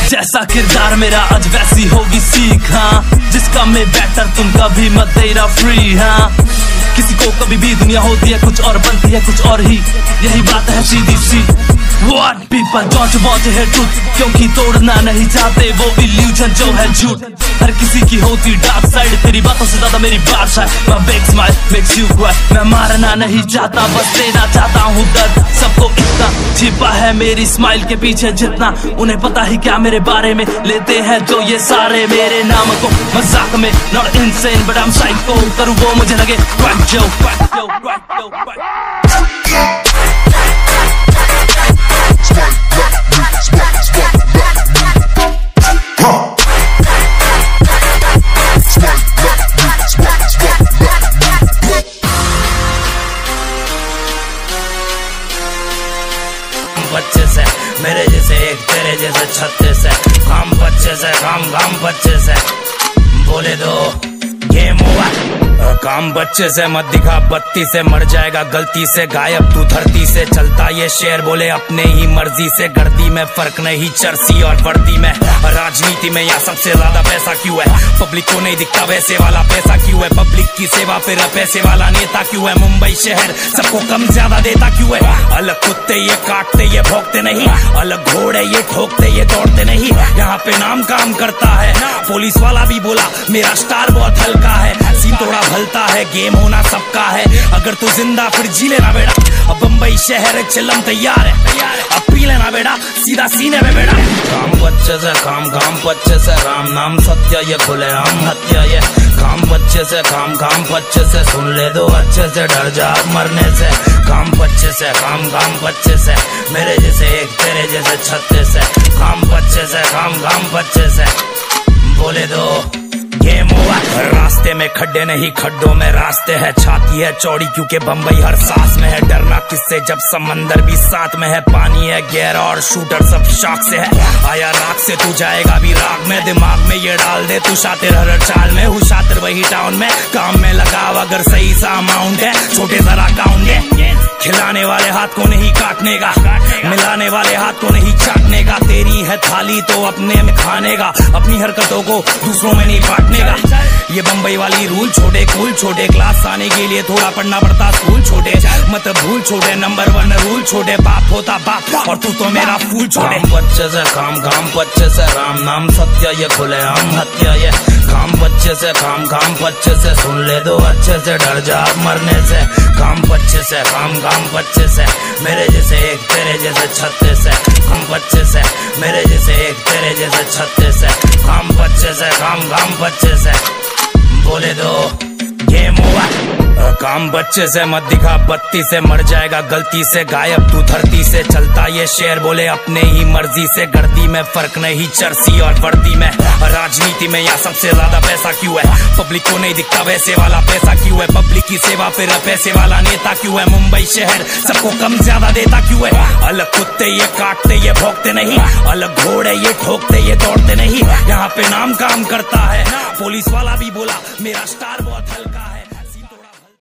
जैसा किरदार मेरा आज वैसी होगी सीख। हाँ, जिसका मैं बेटर तुम कभी मत तेरा फ्री। हाँ, किसी को कभी भी दुनिया होती है कुछ और बनती है कुछ और ही, यही बात है सीधी सी। What people don't want to hear truth, क्योंकि तोड़ना नहीं चाहते वो इल्यूजन जो है झूठ। हर किसी की होती डार्क साइड, तेरी बातों से ज्यादा मेरी बात है। My big smile makes you cry, मैं मारना नहीं चाहता बस देना चाहता हूँ दर्द। सबको इतना छिपा है मेरी स्माइल के पीछे जितना, उन्हें पता ही क्या मेरे बारे में। लेते हैं जो ये सारे मेरे नाम को मजाक में, not insane but I'm psycho। करूँ वो मुझे लगे crack joke, crack joke, crack joke, crack। बच्चे से मेरे जैसे एक तेरे जैसे 36 है। काम बच्चे से काम बच्चे से बोले दो गेम ओवर। काम बच्चे से मत दिखा बत्ती से, मर जाएगा गलती से गायब तू धरती से। चलता ये शेर बोले अपने ही मर्जी से, गर्दी में फर्क नहीं चर्सी और वर्दी में। राजनीति में यहाँ सबसे ज्यादा पैसा क्यों है, पब्लिक को नहीं दिखता वैसे वाला पैसा क्यों है। पब्लिक की सेवा फिर पैसे वाला नेता क्यों है, मुंबई शहर सबको कम ज्यादा देता क्यों है। अलग कुत्ते ये काटते ये भोंकते नहीं, अलग घोड़े ये ठोकते ये दौड़ते नहीं। यहाँ पे नाम काम करता है, पुलिस वाला भी बोला मेरा स्टार बहुत हल्का है। सीन थोड़ा भलता है, गेम होना सबका है, अगर तू जिंदा फिर जी लेना बेटा। अब बम्बई शहर चिल्लम तैयार है, अब पी लेना बेटा सीधा सीने में बेटा। काम बच्चे से काम बच्चे से, राम नाम सत्य ये खुले आम हत्या ये। काम बच्चे से काम बच्चे से, सुन ले दो अच्छे से डर जा मरने से। काम बच्चे से काम बच्चे से, मेरे जैसे एक तेरे जैसे 36 है। काम बच्चे से काम बच्चे से बोले दो गेम ओवर। रास्ते में खड्डे नहीं खड्डों में रास्ते है, छाती है चौड़ी क्योंकि बम्बई हर सांस में है। डरना किससे जब समंदर भी साथ में है, पानी है गहरा और शूटर सब शाख से है। आया राख से तू जाएगा भी राग में, दिमाग में ये डाल दे तू शातिर हर चाल में। हूँ शातिर वही टाउन में, काम में लगाव अगर सही सा अमाउंट है, छोटे जरा अकाउंट है। खिलाने वाले हाथ को नहीं काटने का, मिलाने वाले हाथ को नहीं चाटने का। तेरी है थाली तो अपने में खाने का, अपनी हरकतों को दूसरों में नहीं बांटने का। ये बम्बई वाली रूल छोटे कूल छोटे, क्लास आने के लिए थोड़ा पढ़ना पड़ता स्कूल छोटे। मत भूल छोटे नंबर 1 रूल छोटे, बाप होता बाप और तू तो मेरा फूल छोटे। बच्चे से काम बच्चे से, राम नाम सत्य ये खुले आम हत्या ये। काम बच्चे से काम बच्चे से, सुन ले दो अच्छे से डर जा मरने से। काम बच्चे से काम बच्चे से, मेरे जैसे एक तेरे जैसे 36 है। काम बच्चे से मेरे जैसे एक तेरे जैसे 36 है। काम बच्चे से काम बच्चे से बोले दो गेम ओवर। काम बच्चे से मत दिखा बत्ती से, मर जाएगा गलती से गायब तू धरती से। चलता ये शेर बोले अपने ही मर्जी से, गर्दी में फर्क नहीं चर्सी और वर्दी में। राजनीति में यहाँ सबसे ज्यादा पैसा क्यों है, पब्लिक को नहीं दिखता वैसे वाला पैसा क्यों है। पब्लिक की सेवा फिर पैसे वाला नेता क्यों है, मुंबई शहर सबको कम ज्यादा देता क्यों है। अलग कुत्ते ये काटते ये भोंकते नहीं, अलग घोड़े ये ठोकते ये दौड़ते नहीं। यहाँ पे नाम काम करता है, पुलिस वाला भी बोला मेरा स्टार बहुत हल्का है।